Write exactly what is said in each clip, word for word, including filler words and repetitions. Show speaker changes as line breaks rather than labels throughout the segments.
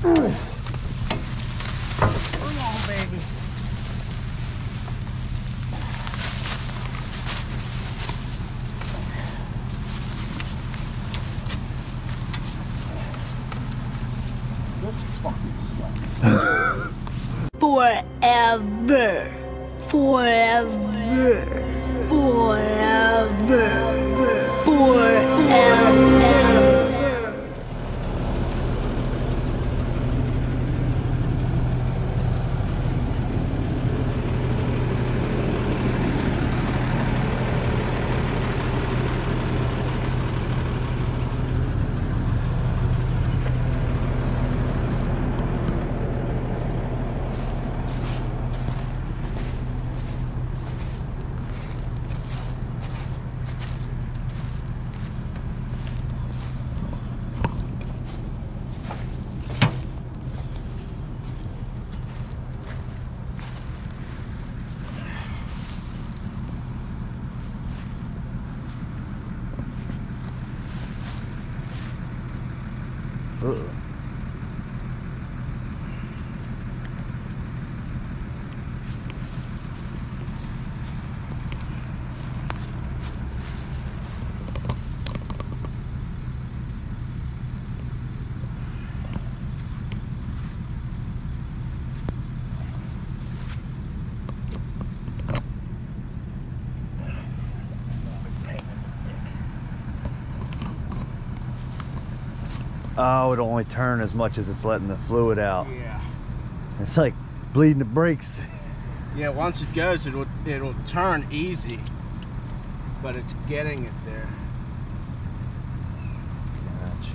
Come on, baby. This fucking sucks.
Forever. Forever. Forever. Forever.
Uh-oh. Oh, it'll only turn as much as it's letting the fluid out.
Yeah.
It's like bleeding the brakes.
Yeah, once it goes, it'll it'll turn easy, but it's getting it there.
Gotcha.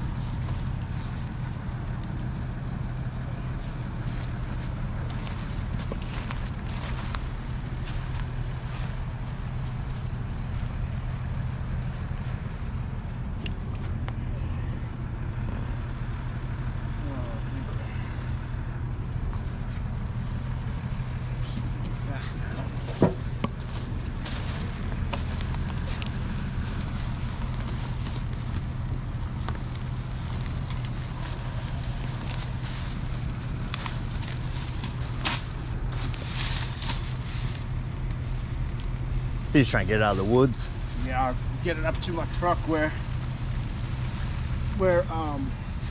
He's trying to get it out of the woods.
Yeah, I'll get it up to my truck where where um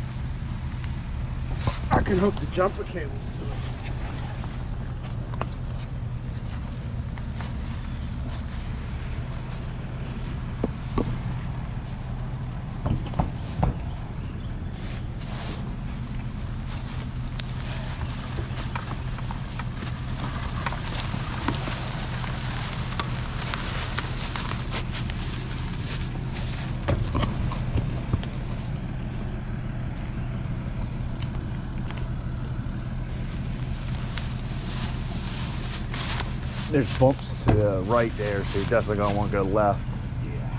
I can hook the jumper cables to it.
There's bumps to the right there, so you're definitely gonna want to go left.
Yeah.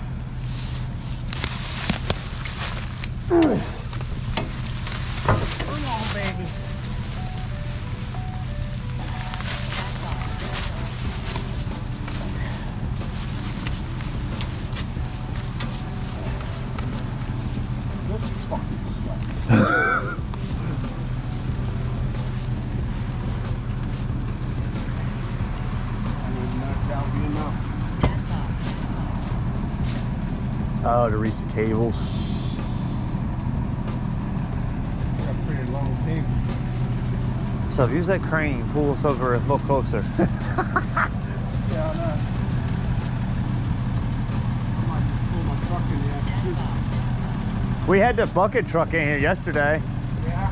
Come on, baby. This fucking sucks.
Oh, to reach the cables.
Got a pretty long cable.
So use that crane, pull us over a little closer.
Yeah, I know. I might pull my truck in the afternoon.
We had the bucket truck in here yesterday.
Yeah.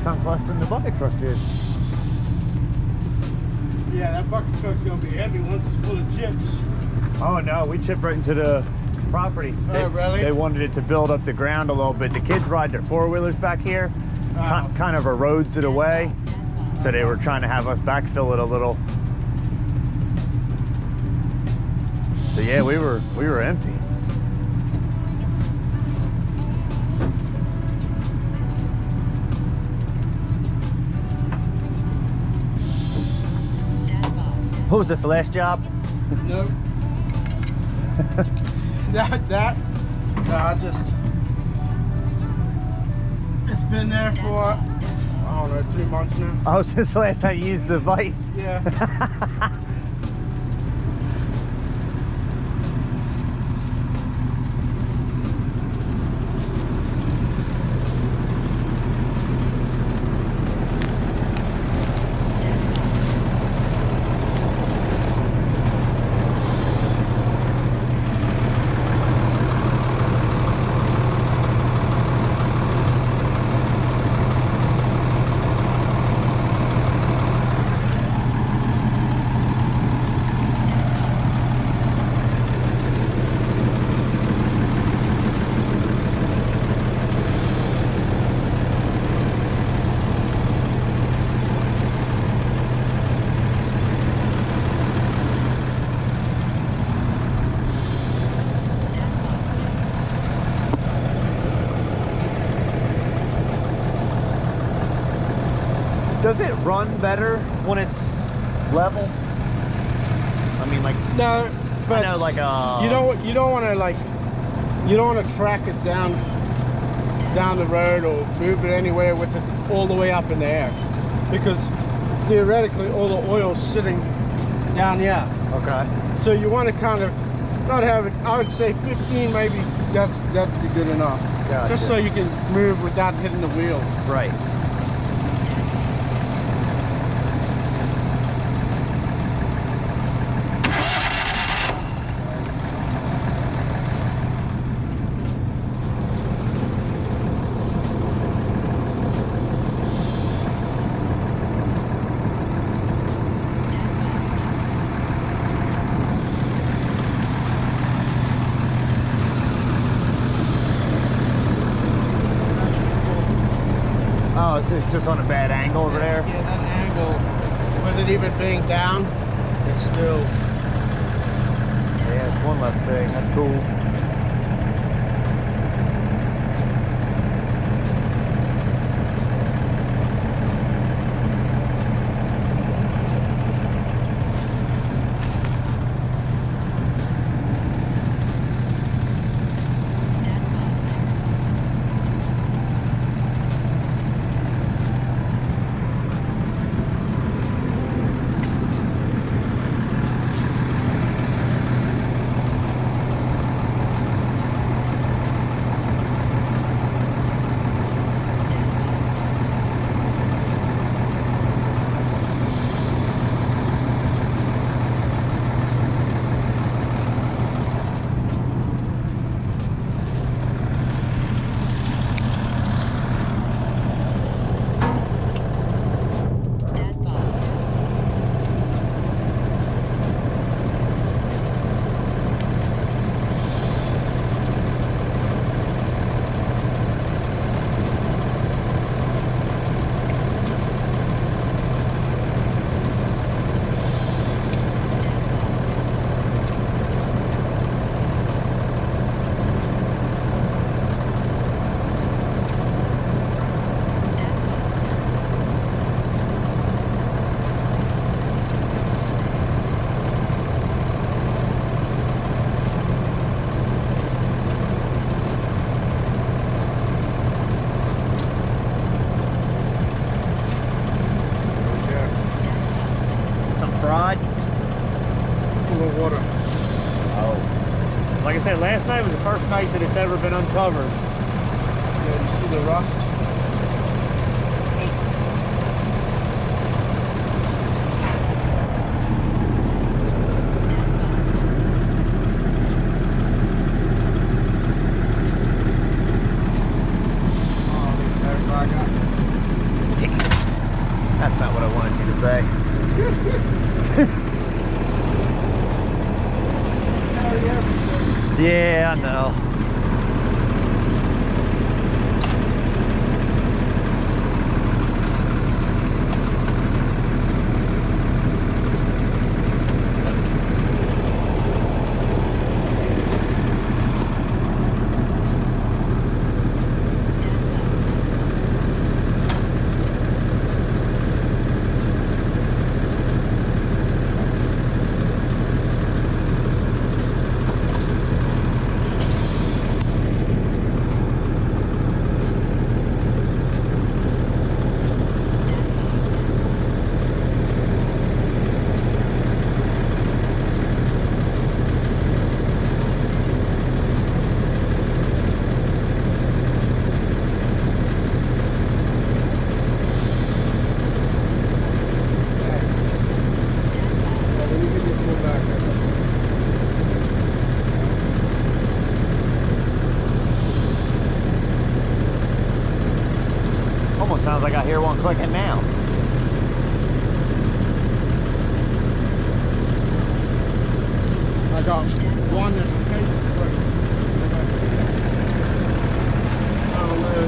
sunk less than the bucket truck did.
Yeah, that bucket truck's gonna be heavy once it's full of chips.
Oh no, we chipped right into the property.
Oh,
they,
really?
They wanted it to build up the ground a little bit. The kids ride their four-wheelers back here.
Oh.
Ki- kind of erodes it away. So they were trying to have us backfill it a little. So yeah, we were we were empty. What was this, the last job?
Nope. that, that, no, I just, it's been there for, I don't know, three months now.
Oh, since the last time you used the vise?
Yeah.
Does it run better when it's level? I mean, like,
No, but
I know, like a.
you don't you don't want to like you don't want to track it down down the road or move it anywhere with it all the way up in the air, because theoretically all the oil's sitting down here.
Okay.
So you want to kind of not have it. I would say fifteen, maybe. That that'd be good enough.
Gotcha.
Just so you can move without hitting the wheel.
Right. Oh, it's, it's just on a bad angle over there?
Yeah, that angle, with it even being down, it's still.
Yeah, it's one less thing. That's cool. Rod?
Full of water.
Oh. Like I said, last night was the first night that it's ever been uncovered.
Yeah, you see the rust? Oh, there's I got.
Yeah, I know. Sounds like I hear one clicking now.
I got one in the case. I don't know.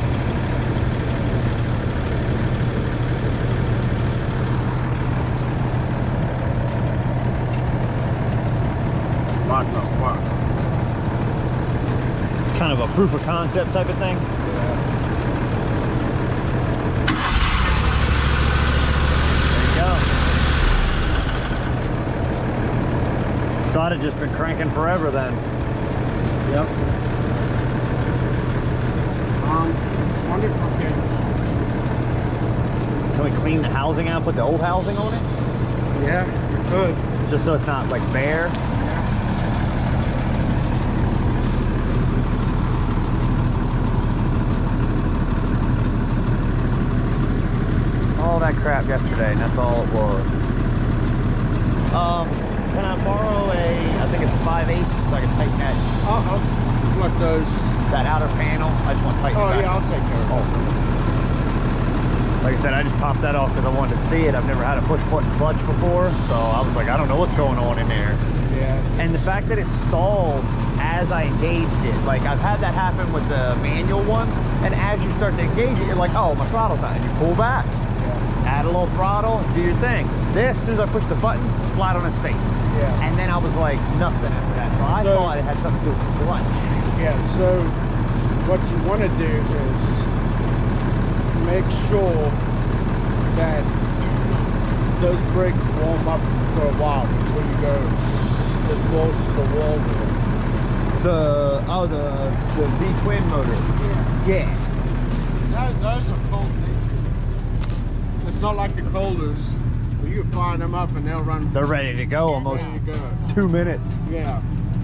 What the fuck?
Kind of a proof of concept type of thing.
Yeah.
So I'd have just been cranking forever then.
Yep. Um, wonder if I can.
Can we clean the housing out, put the old housing on it?
Yeah, you could.
Just so it's not like bare.
Yeah.
All that crap yesterday, and that's all it was. Um, can I borrow a, I think it's a five eighths, so I can tighten that,
Uh-oh. What those?
that outer panel? I just want to tighten
Oh,
it back.
yeah, I'll take care of it.
Awesome. Like I said, I just popped that off because I wanted to see it. I've never had a push button clutch before, so I was like, I don't know what's going on in there.
Yeah.
And the fact that it stalled as I engaged it, like I've had that happen with the manual one, and as you start to engage it, you're like, oh, my throttle's not, and you pull back.
Yeah.
Add a little throttle, do your thing. This, as soon as I push the button, flat on its face.
Yeah.
And then I was like, nothing after that. So I
So-
thought it had something to do with the clutch.
Yeah, so what you want to do is make sure that those brakes warm up for a while before you go as close to the wall with it.
The, oh, the, the V-twin motor.
Yeah.
Yeah.
Those, those are cold. It's not like the Colders where you fire them up and they'll run.
They're ready to go almost
Ready to go.
two minutes.
Yeah.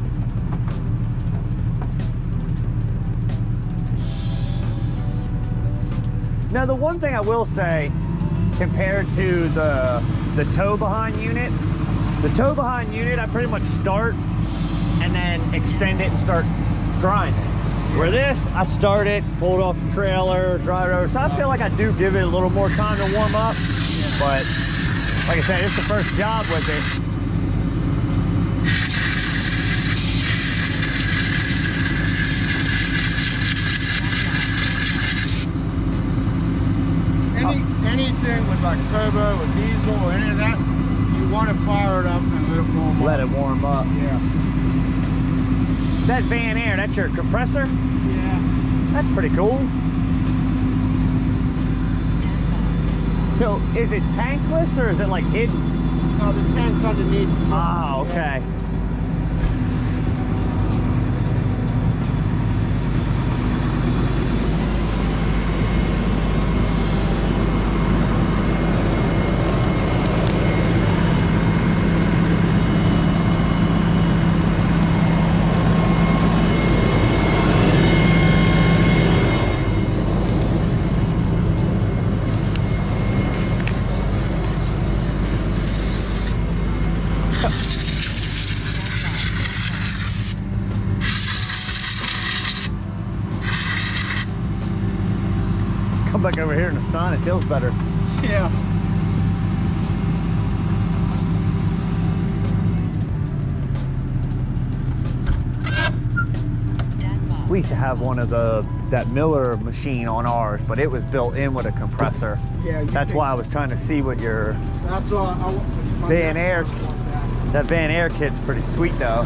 Now, the one thing I will say, compared to the the tow behind unit, the tow behind unit, I pretty much start and then extend it and start grinding. Where this, I start it, pulled off the trailer, dry road. So I feel like I do give it a little more time to warm up. But like I said, it's the first job with it.
Any, anything with like turbo or diesel or any of that, you want to fire it up and let it warm up.
Let it warm up.
Yeah.
That's Van Air, that's your compressor?
Yeah.
That's pretty cool. So is it tankless or is it like hidden?
No, the tank's underneath.
Ah, okay. Come back over here in the sun, it feels better.
Yeah.
We used to have one of the that Miller machine on ours, but it was built in with a compressor.
Yeah.
That's
can,
why I was trying to see what your
That's all. I, I,
Van Air.
That.
That Van Air kit's pretty sweet though.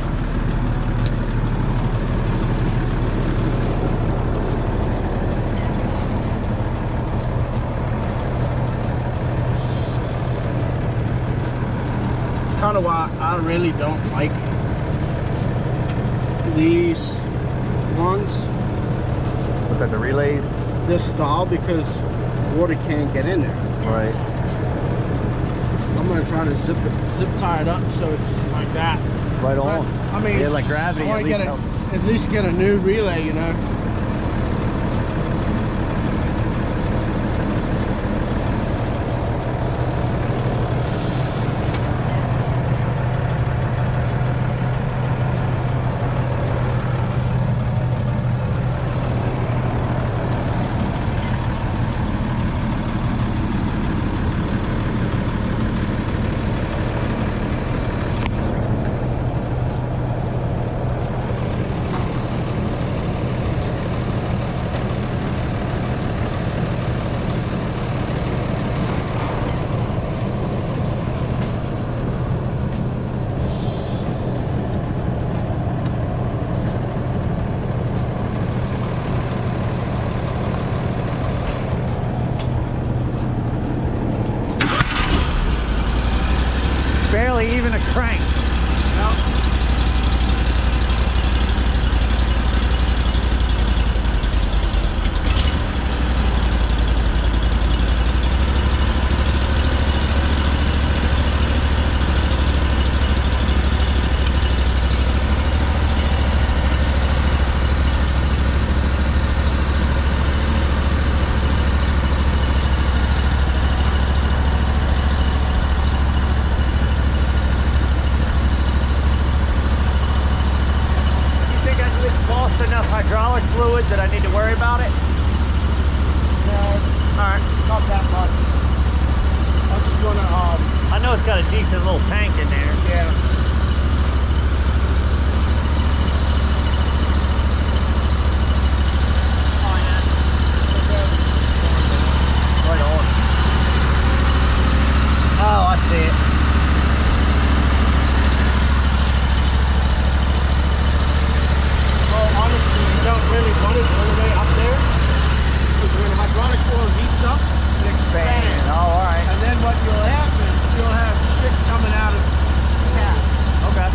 Kind of why I really don't like these ones,
What's that, the relays?
this style, because water can't get in there.
Right.
I'm gonna try to zip it, zip tie it up so it's like that.
Right on.
But, I mean,
Yeah, like gravity
I
at
wanna
least
get a,
helps.
at least get a new relay, you know.
Barely even a crank. Enough hydraulic fluid that I need to worry about it?
No,
Alright.
not that much. I'm just gonna, um,
I know it's got a decent little tank in there.
yeah.
Right on. Oh, I see it.
Well, honestly, you don't really want it all the way up there, because when hydraulic oil heats up, it expands.
Oh, alright.
And then what you'll have is you'll have shit coming out of the cap.
Okay.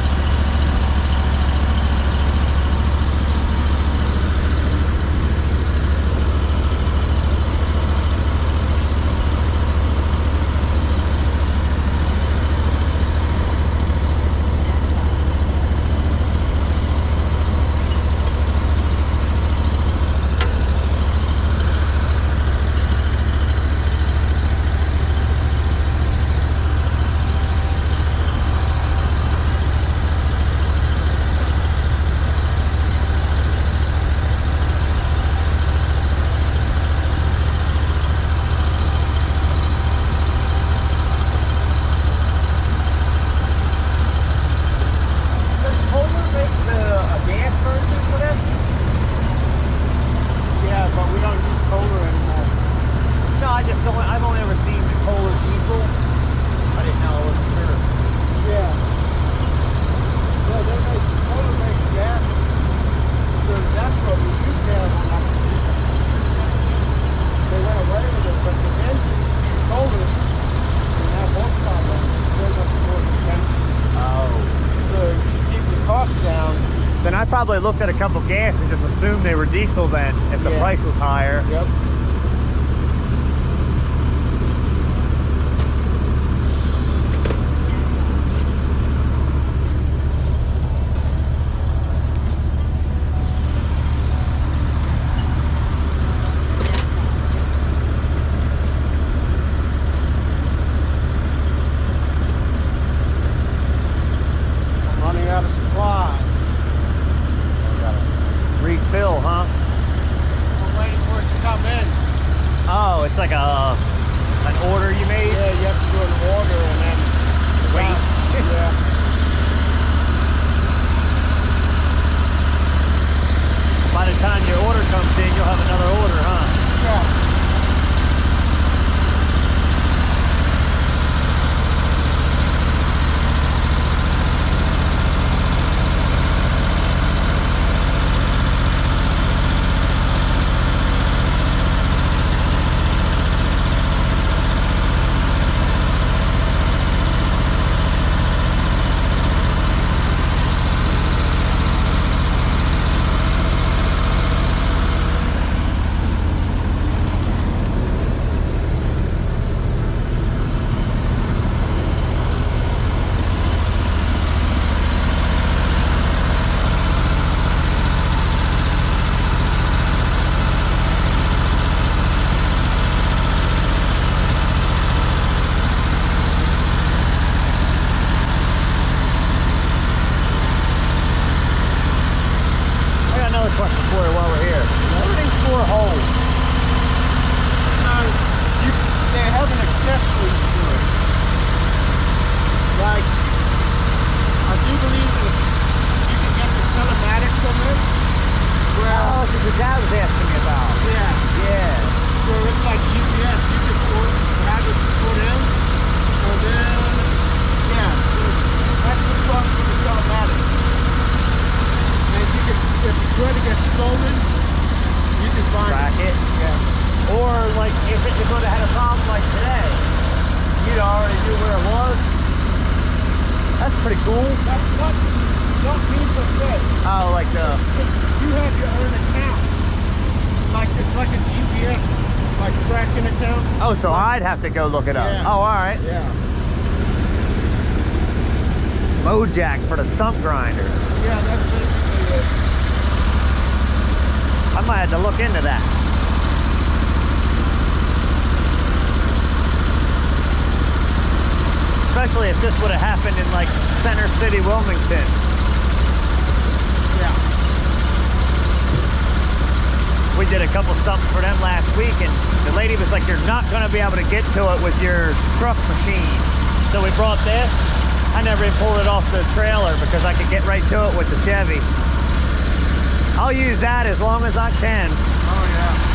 Then I probably looked at a couple gas and just assumed they were diesel then, if the
Yeah.
price was higher.
Yep. I'm running out of supply.
Refill, huh?
I'm waiting for it to come in.
Oh, it's like a an order you made?
Yeah, you have to do an order and then
Wait.
Yeah.
question for you while we're here. What are these four holes?
So you, they have an accessory to it. Like, I do believe that you can get the telematics from it. Where,
Oh, that's what your dad was asking me about.
yeah,
Yeah.
so it's like G P S. You can put, have it put in, and then, yeah, so that's what comes with the telematics. And you can, if it's going to get stolen, you can find
Track it.
Yeah.
Or like if it, if it would have had a problem like today, you'd already knew where it was. That's pretty cool.
That's not, not me per se.
Oh, like the
You have your own account. Like it's like a G P S, like tracking account.
Oh, so
like,
I'd have to go look it up.
Yeah.
Oh, all right.
Yeah.
Mojack for the stump grinder.
Yeah, that's basically it.
I might have to look into that. Especially if this would have happened in like Center City, Wilmington.
Yeah.
We did a couple stumps for them last week, and the lady was like, you're not going to be able to get to it with your truck machine. So we brought this. I never even pulled it off the trailer because I could get right to it with the Chevy. I'll use that as long as I can.
Oh yeah.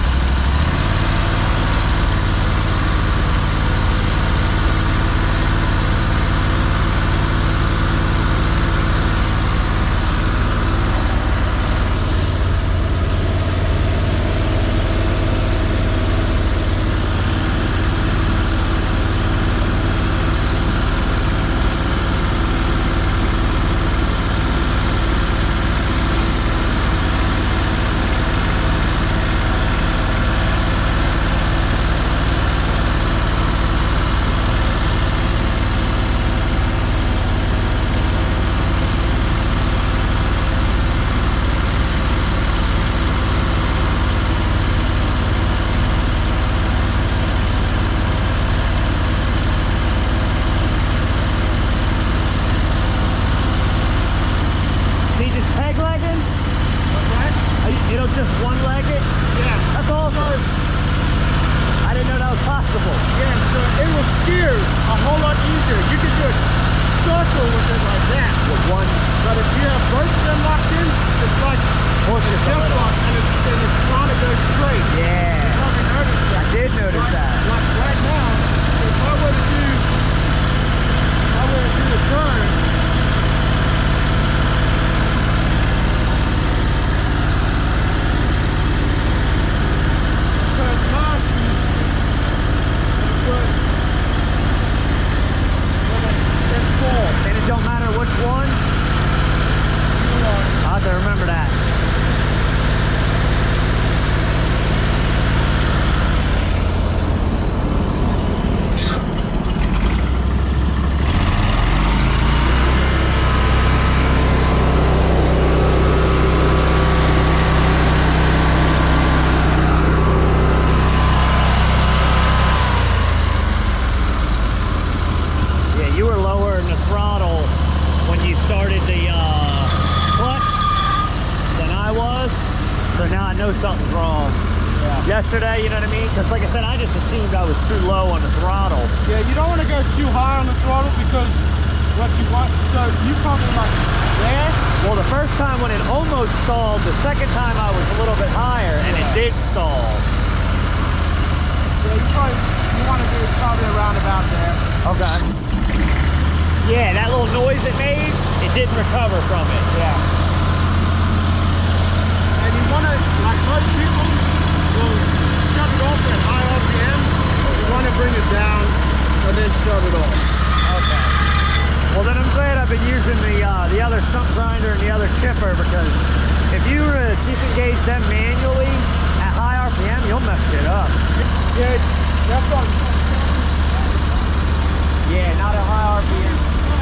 Something's wrong. Yeah. Yesterday, you know what I mean? Because like I said, I just assumed I was too low on the throttle.
Yeah, you don't want to go too high on the throttle because what you want, so you probably like there?
Well, the first time when it almost stalled, the second time I was a little bit higher and yeah. It did stall.
Yeah, you probably, you want to do it probably around about there.
Okay. Yeah, that little noise it made, it didn't recover from it. Yeah.
Want to, like most people will shut it off at high R P M, you want to bring it down and then shut it off.
Okay. Well then I'm glad I've been using the uh, the other stump grinder and the other chipper, because if you were to disengage them manually at high R P M, you'll mess it up.
Yeah, that's what I'm
Yeah, not at high R P M.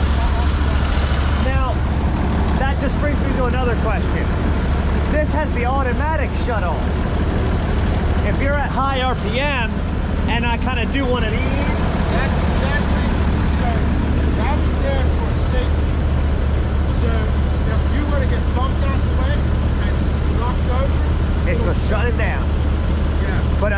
Now, that just brings me to another question. This has the automatic shut off. If you're at high R P M and I kind of do one of these,
that's exactly, so that is there for safety. So if you were to get bumped out the way and knocked over,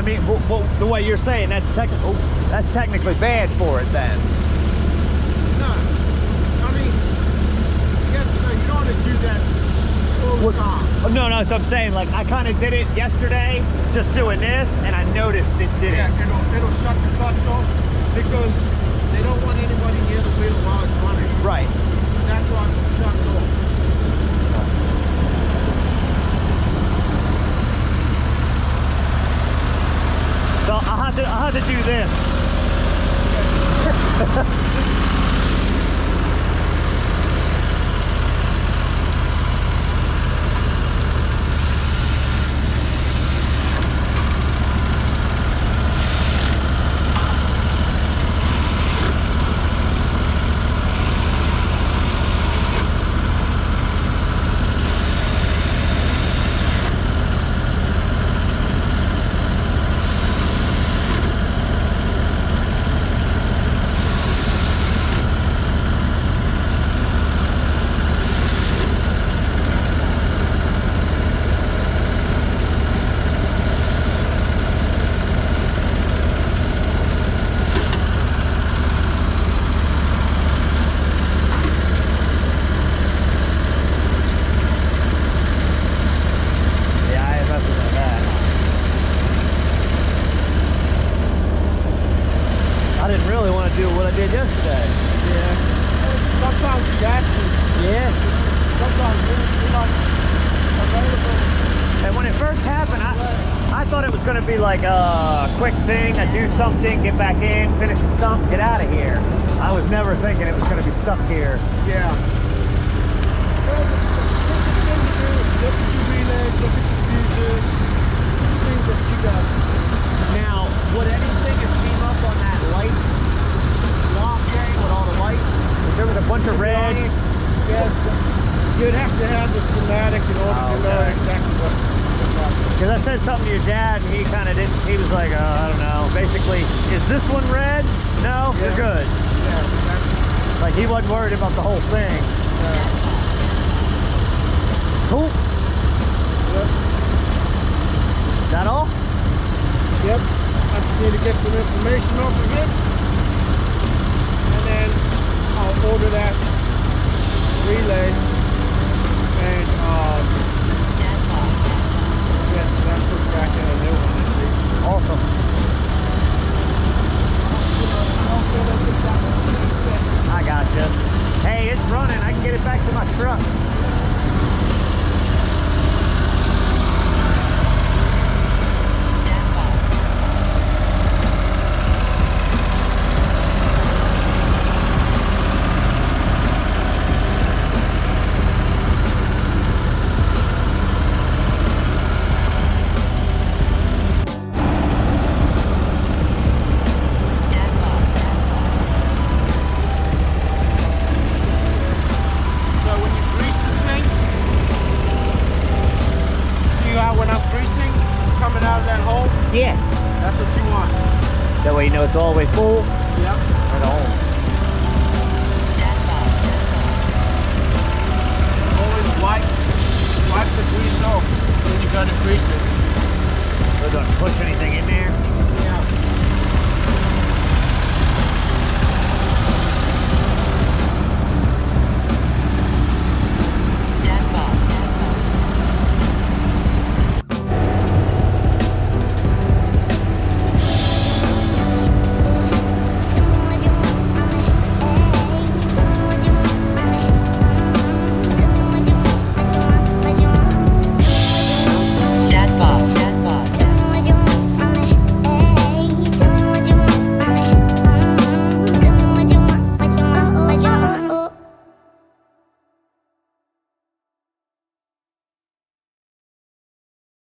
I mean, w w the way you're saying, that's technical. That's technically bad for it then.
No, I mean, yes, no, you don't want to do that all the time.
Oh, no, no, so I'm saying, like, I kind of did it yesterday, just doing this, and I noticed it didn't.
Yeah, it'll, it'll shut the clutch off because they don't want anybody near the wheel while it's running.
Right.
And that's why it's shut it off.
So I'll have to, I'll have to do this. Yesterday.
Yeah. Sometimes you got to.
Yeah.
Sometimes you're not available.
And when it first happened, I, I thought it was going to be like a quick thing. I do something, get back in, finish the stump, get out of here. I was never thinking it was going to be stuck here.
Yeah. Well, the thing to do is look at your relays, look at your fuses, things that you got.
Now, would anything that came up on that light with all the lights? If there was a bunch of red.
Yes, you'd have to have the schematic in order
Oh,
to know
okay.
exactly what the problem is.
Because I said something to your dad and he kind of didn't, he was like, oh, I don't know. Basically, is this one red? No,
Yeah.
you're good.
Yeah, exactly.
Like he wasn't worried about the whole thing.
Yeah.
Cool.
Yep.
Is that all?
Yep. I just need to get some information off of it. And then I'll order that relay and um get that put back in a new one, I see.
Awesome. I gotcha. Hey, it's running. I can get it back to my truck. Yeah.
That's what you want.
That way you know it's all the way full.
Yep.
Right on.
Always wipe, wipe the grease off when you got to grease it.
So don't push anything in there.